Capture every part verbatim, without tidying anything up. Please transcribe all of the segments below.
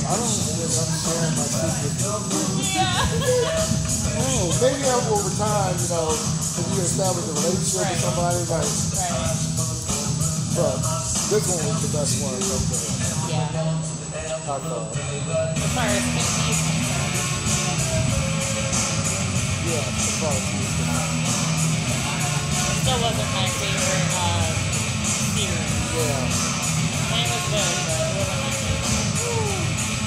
I don't think I'm sharing my secret. Yeah. Oh, maybe over time, you know, if you establish a relationship Right. with somebody, like, Right. but this one was the best one. Okay. Yeah. I thought. As far as technique, Yeah, as far as she was concerned. it still wasn't my favorite uh, series. Yeah. Mine was good, but it wasn't my favorite.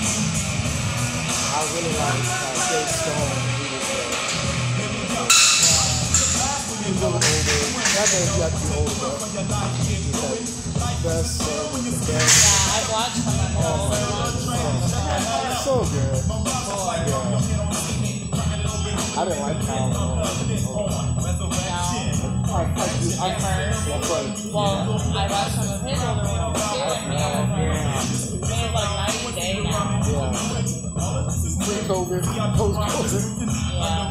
I really like uh, Dave Stone. He was, uh, he was a little older. That man, you have to be older, but he's like best, uh, the best. Yeah, I've watched some of the older ones. Oh, so good. Yeah. I didn't like Kyle. No. I, I, do- I, At first. I played. Well, I watched some of his older ones too, and he was like, he was like ninety day now. Yeah. Pre-COVID, post-COVID. Yeah.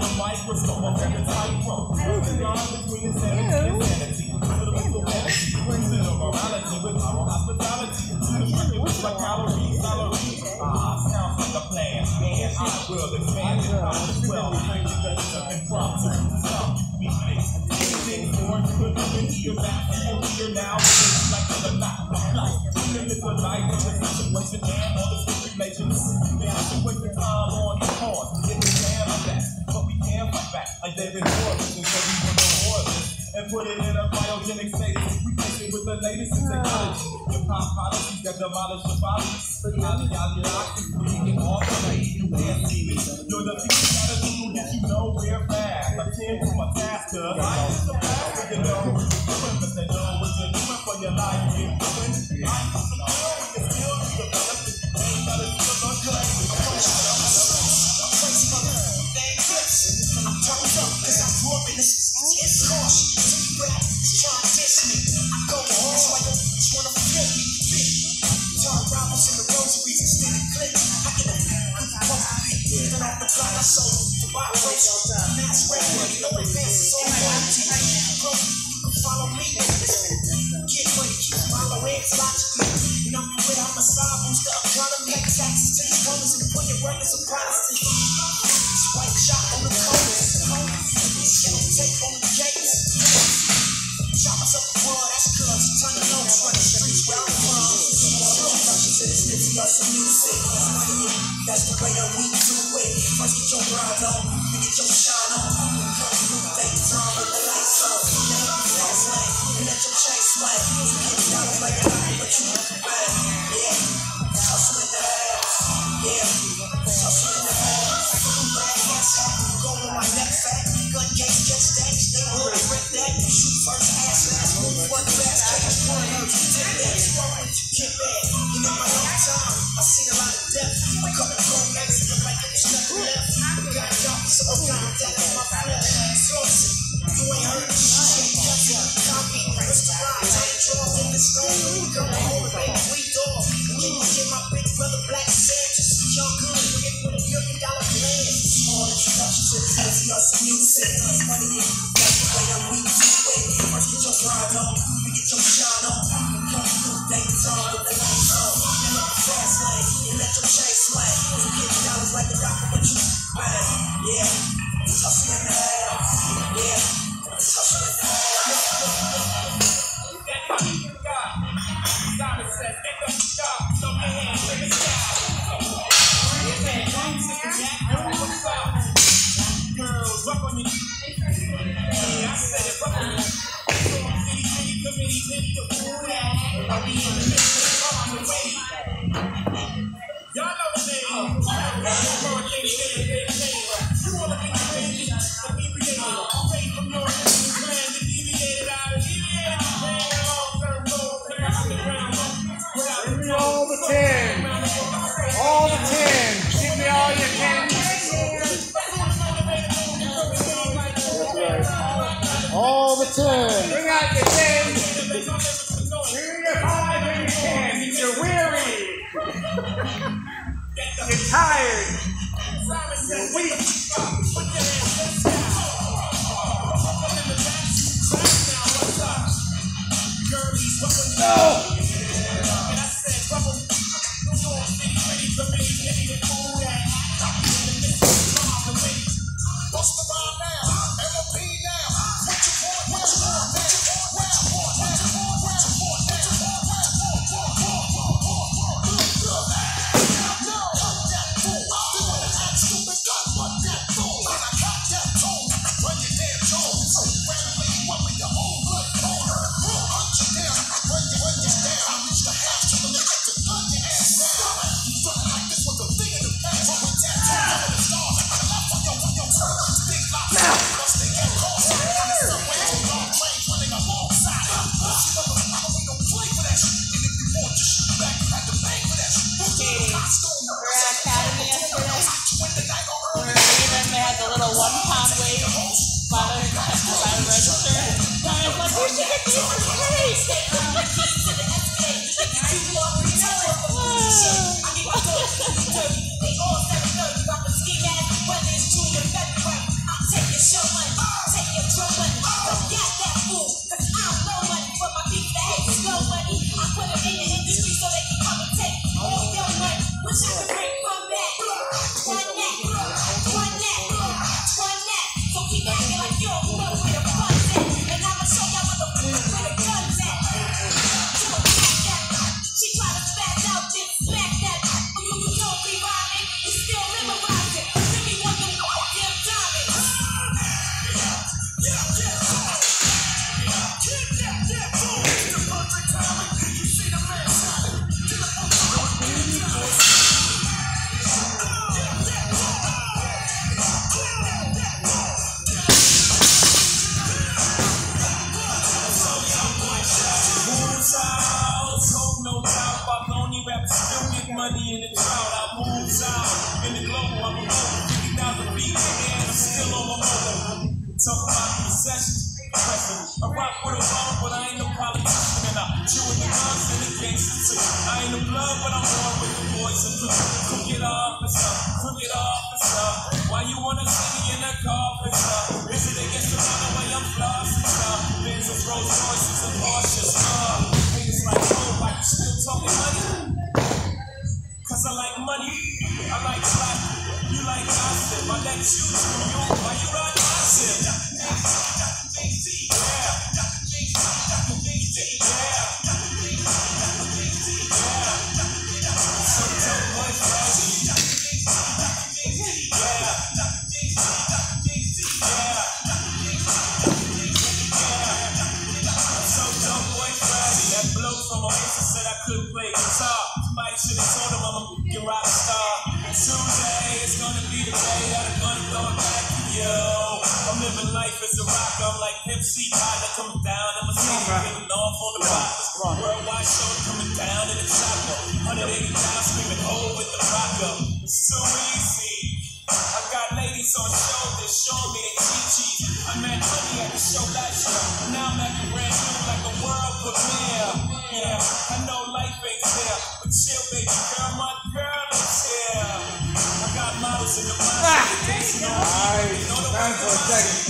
And put it in a biogenic state. Replace it with the latest in technology. Hip hop policies that demolish the bodies. Yada yada yada. You get all the way. You can't see me. You're the people that are doing that you know we're fast. Attend to my task, cause I am the best. You know what you're doing, but they know what you're doing for your life. You're doing life is the girl. You can still develop it. Ain't gotta still on your life. I'm turned up cause I'm roaring. It's caution. Rap is trying to diss me. I go hard, that's why you just wanna feel me. Turn rivals in the rosaries instead of clicks. I get a good supposed to be. Even off the block, I sold to buy a race. Mass rapper, no advances on my T V. Bro, you can follow me. Get money, keep follow eggs logically. And I'm with I'm a side booster economy. Pay taxes to these brothers and put your work as a Protestant. Swipe shot on the corners. Tape on the gates. Shot myself the world, that's cuz a ton of notes running streets where I'm from. Productions in this nifty hustle music. That's the way that we do it. First get your grind on, then get your shine on. Come through daytime with the lights on. Then let me fast lane, and let your chain sway. You get down like a rocket, but you look bad. Yeah, hustle in the house. Yeah, hustle in the house. Go on my neck fat. Gun case, catch that. They will rip that. Shoot first, ass last. Move work fast. Catch one, hurt. Tip that. Get bad. You know my long time. I seen a lot of death. I cut the cold legs and like it was nothing left. Got y'all so down. That is my flesh. Saucy. You ain't hurt. Shit, cuts it. Copy. What's the line? Take draws in the stone. Come home, baby. We dog. Can you get my big brother Black Sanchez? Y'all good. We get with a million dollar plan. All introductions to the hustle music. Money in. That's the way that we do it. First get your grind on. Then get your shine on. Come through daytime with the lights on. Then let the fast lane. And let your chain sway. You get dollars like a doctor, but you bad. Yeah. Hustle in the house. Yeah. Hustle in the house. That money you got. Simon says, get the stop. Throw your hands in the sky. Girls, up on your yeah, I said it, up on your city, city, committee, city, the food out. I'll be in the middle of the car on the way. Y'all know the name. Girl, lady, lady, lady, lady. You wanna be crazy, alleviated. Away from your enemy's plan, to deviate it out, alleviate it. Man, long-term goals, clear out the ground. Give me all the ten. All the ten. Give me all your ten. All the ten. Bring out your ten. Bring your five and your ten. You're weary. You're tired. You're weak. No. money in the drought, I move south. In the global, I'm over fifty thousand feet in the air, and I'm still on my mobile. Talk about the recession. I rock with a ball, but I ain't no politician, and I chew with the guns and the gangsters too. I ain't no blood, but I'm born with the boys and blue. Crooked officer, crooked officer. Why you wanna see me in a coffin, sir? Is it against the run away I'm flossing, sir? Benzes, Rolls Royces, and Porsches, uh. Niggas like, oh, why you still talking money? Cause I like money, I like black, you like gossip. I let you do you, why you ride gossip? I'm like Pimp C Pilot coming down in my city, getting off on the box. Worldwide show coming down in the chopper. one hundred eighty down screaming, oh, with the rocker. It's so easy. I got ladies on shoulders showing me they chi-chis. I met money at the show last year. Now I'm acting brand new like a world premiere. Yeah, I know life ain't fair, but chill, baby girl, my girl is here. I got models in the mind. Nice. Time for a second.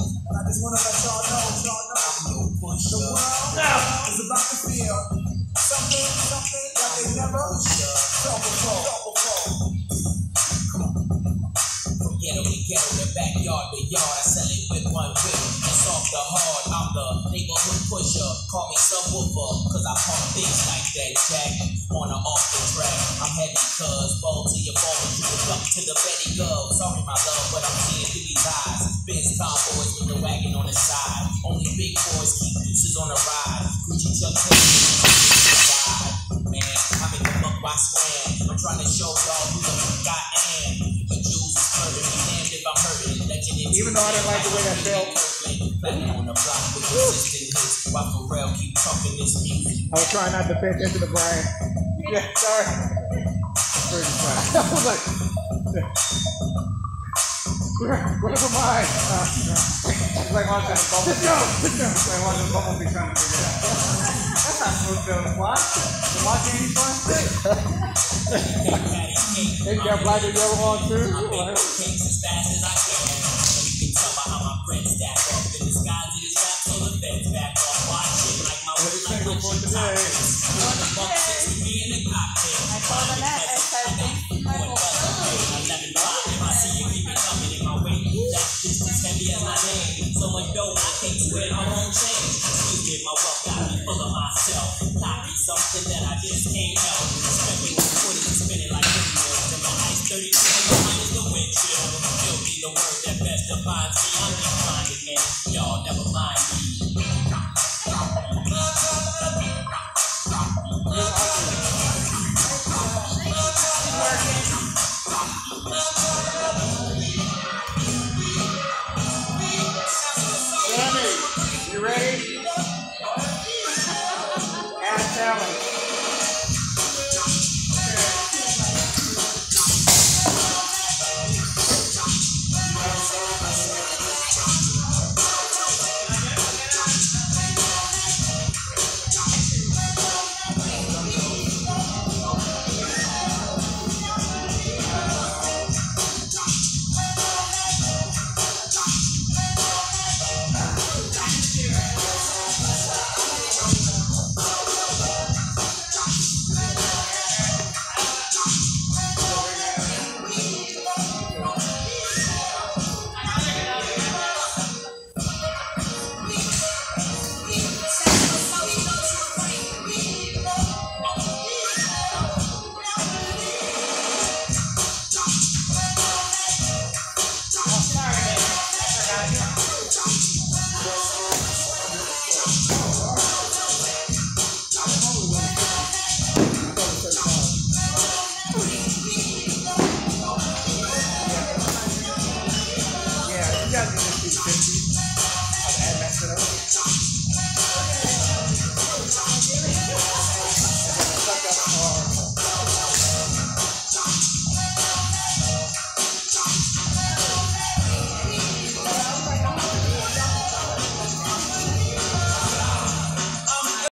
I just wanna let y'all know, y'all know. The world is about to feel something, something that they never felt before. From ghetto to ghetto, the backyard to yard, I sell it with one whip. It's off the hard, I'm the neighborhood pusher. Call me subwoofer, cause I pump things like that, Jack. On or off the track, I'm heavy cuz ball to your ball, you look up to the Betty Girl. Sorry my love, but I'm seeing through these eyes. Benz cowboys with the wagon on the side. Only big boys keep deuces on the ride. Gucci Chuck Taylor, man, I make a buck by square. I'm trying to show y'all who the fuck I am. But Jules is murdered, be damned if I'm hurting. Legend in Even though I didn't like the way that felt. Platinum on the block with consistent hits. While Pharrell keep talking this music. I was trying not to pay attention to Brian. Yeah, sorry. Pretty fine. I was like, where's the mind? Uh, it's like watching a bubble. Let's go! Let's go! It's like watching a bubble be trying to figure it out. That's not supposed to be on the fly. The watch ain't fun. They got black and yellow on too. I make cakes as fast as I can. And you can tell by how my friends stack up. In the skies, it is rap till the feds back up. Watch it like my work, like my shit top. I told her that I said thanks to my whole eleven five, if I see you keep it coming in my way. That distance heavy as my name. So much dough, I can't swear I won't change.